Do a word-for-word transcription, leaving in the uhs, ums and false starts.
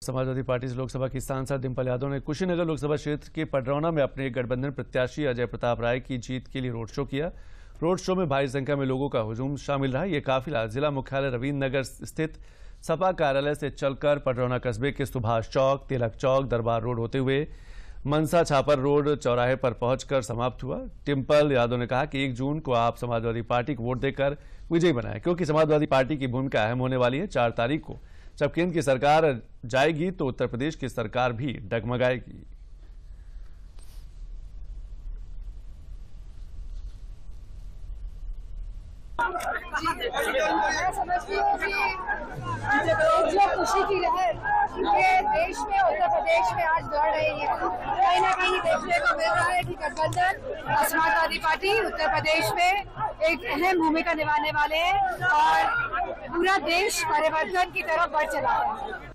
Samajwadi party से लोकसभा की सांसद डिंपल यादव ने कुशीनगर लोकसभा क्षेत्र के पडरौना में अपने गठबंधन प्रत्याशी अजय प्रताप राय की जीत के लिए रोड शो किया। रोड शो में भारी संख्या में लोगों का हुजूम शामिल रहा। ये काफिला जिला मुख्यालय रवींद्र नगर स्थित सपा कार्यालय से चलकर पडरौना कस्बे के सुभाष चौक, तिलक चौक, दरबार रोड होते हुए मनसा छापर रोड चौराहे पर पहुंचकर समाप्त हुआ। डिंपल यादव ने कहा कि एक जून को आप समाजवादी पार्टी को वोट देकर विजयी बनाएं, क्योंकि समाजवादी पार्टी की भूमिका अहम होने वाली है। चार तारीख को जब केंद्र की सरकार जाएगी तो उत्तर प्रदेश की सरकार भी डगमगाएगी। मैं समझती हूँ कि जो खुशी की लहर ये देश में, उत्तर प्रदेश में आज दौड़ रही है। कहीं ना कहीं देखने को मिल रहा है कि गठबंधन और समाजवादी पार्टी उत्तर प्रदेश में एक अहम भूमिका निभाने वाले हैं और पूरा देश परिवर्तन की तरफ बढ़ चला है।